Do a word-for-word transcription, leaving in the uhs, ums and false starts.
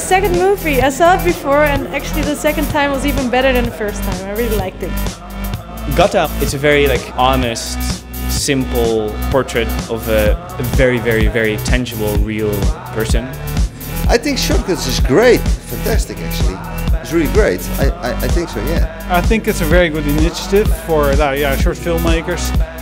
second movie. I saw it before, and actually the second time was even better than the first time. I really liked it. Gata, it's a very like honest, simple portrait of a, a very, very, very tangible, real person. I think Shortcuts is great, fantastic actually. It's really great. I, I, I think so, yeah. I think it's a very good initiative for uh, yeah, short filmmakers.